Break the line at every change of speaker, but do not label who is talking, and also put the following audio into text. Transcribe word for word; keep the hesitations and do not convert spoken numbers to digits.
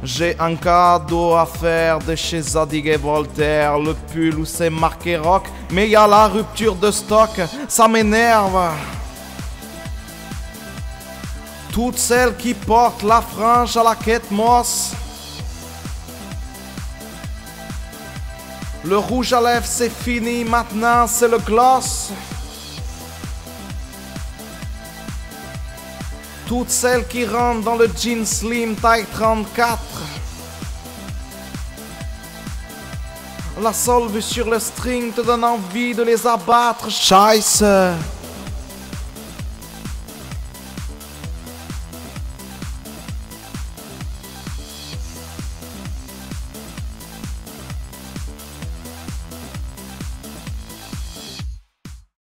J'ai un cadeau à faire de chez Zadig et Voltaire, le pull où c'est marqué rock, mais y a la rupture de stock, ça m'énerve. Toutes celles qui portent la frange à la Kate Moss. Le rouge à lèvres c'est fini, maintenant c'est le gloss. Toutes celles qui rentrent dans le jean slim taille trente-quatre. La solve sur le string te donne envie de les abattre, scheisse.